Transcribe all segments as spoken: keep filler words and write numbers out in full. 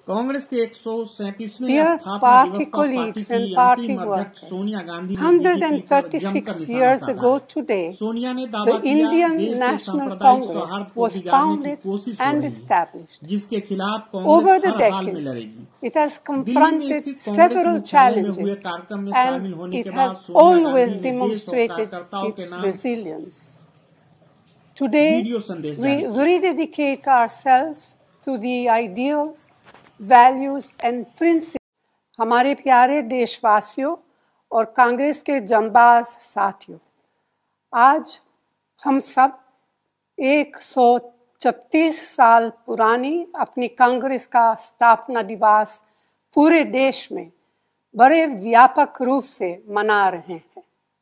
कांग्रेस के एक सौ सैंतीसवें Dear स्थापना party दिवस पर पार्टी colleagues and की party अंतिम अध्यक्ष workers, सोनिया गांधी ने one बीजेपी hundred पर जमकर thirty-six निशाना years साधा ago है। today, सोनिया ने दावा the किया Indian देश के National सांप्रदायिक Congress सौहार्द को was बिगाड़ने की founded कोशिश हो and रही है, established. जिसके खिलाफ Over कांग्रेस the हर हाल में decades, लड़ेगी। it has दिल्ली में confronted स्थित कांग्रेस several मुख्यालय में challenges हुए कार्यक्रम में शामिल and होने it के बाद has सोनिया always गांधी ने देश और demonstrated कार्यकर्ताओं के its नाम resilience. Today, वीडियो संदेश we जारी किया। rededicate ourselves to the ideals, values and principles. हमारे प्यारे देशवासियों और कांग्रेस के जंबाज साथियों, आज हम सब एक सौ छत्तीस साल पुरानी अपनी कांग्रेस का स्थापना दिवस पूरे देश में बड़े व्यापक रूप से मना रहे हैं।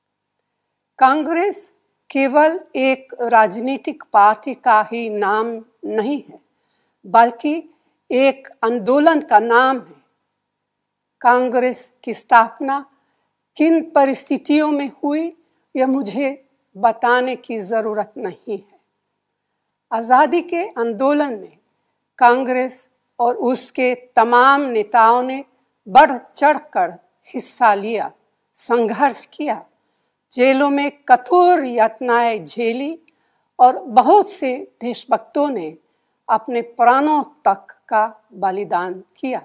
कांग्रेस केवल एक राजनीतिक पार्टी का ही नाम नहीं है, बल्कि एक आंदोलन का नाम है। कांग्रेस की स्थापना किन परिस्थितियों में हुई, यह मुझे बताने की जरूरत नहीं है। आज़ादी के आंदोलन में कांग्रेस और उसके तमाम नेताओं ने बढ़ चढ़कर हिस्सा लिया, संघर्ष किया, जेलों में कठोर यातनाएं झेली और बहुत से देशभक्तों ने अपने प्राणों तक का बलिदान किया।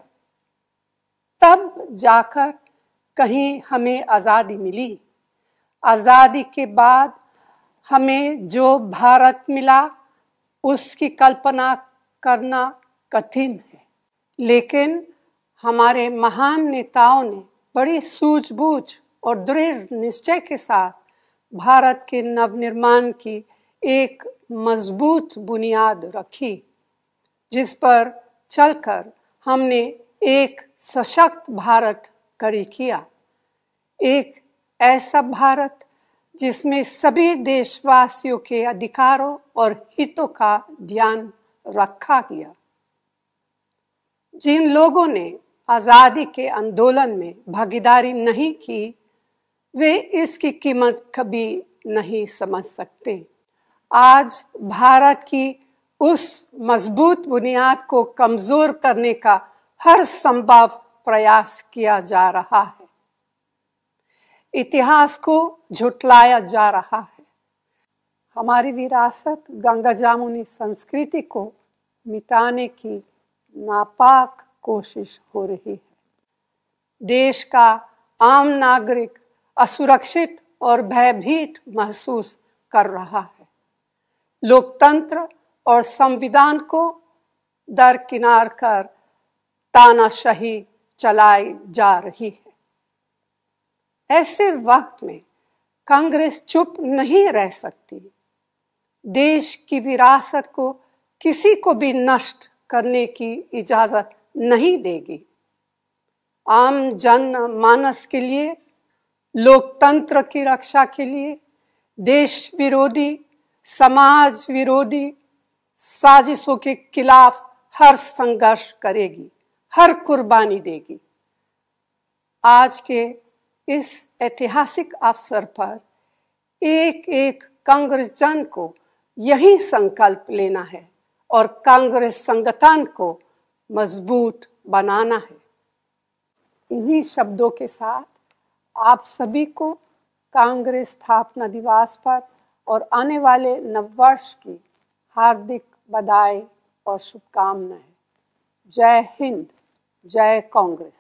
तब जाकर कहीं हमें आज़ादी मिली। आज़ादी के बाद हमें जो भारत मिला उसकी कल्पना करना कठिन है, लेकिन हमारे महान नेताओं ने बड़ी सूझबूझ और दृढ़ निश्चय के साथ भारत के नवनिर्माण की एक मजबूत बुनियाद रखी, जिस पर चलकर हमने एक सशक्त भारत खड़ी किया। एक ऐसा भारत जिसमें सभी देशवासियों के अधिकारों और हितों का ध्यान रखा गया। जिन लोगों ने आज़ादी के आंदोलन में भागीदारी नहीं की, वे इसकी कीमत कभी नहीं समझ सकते। आज भारत की उस मजबूत बुनियाद को कमजोर करने का हर संभव प्रयास किया जा रहा है। इतिहास को झुठलाया जा रहा है। हमारी विरासत गंगा जामुनी संस्कृति को मिटाने की नापाक कोशिश हो रही है। देश का आम नागरिक असुरक्षित और भयभीत महसूस कर रहा है। लोकतंत्र और संविधान को दरकिनार कर तानाशाही चलाई जा रही है। ऐसे वक्त में कांग्रेस चुप नहीं रह सकती। देश की विरासत को किसी को भी नष्ट करने की इजाजत नहीं देगी। आम जन मानस के लिए, लोकतंत्र की रक्षा के लिए देश विरोधी, समाज विरोधी साजिशों के खिलाफ हर संघर्ष करेगी, हर कुर्बानी देगी। आज के इस ऐतिहासिक अवसर पर एक एक कांग्रेस जन को यही संकल्प लेना है और कांग्रेस संगठन को मजबूत बनाना है। इन्हीं शब्दों के साथ आप सभी को कांग्रेस स्थापना दिवस पर और आने वाले नववर्ष की हार्दिक बधाई और शुभकामनाएं। जय हिंद, जय कांग्रेस।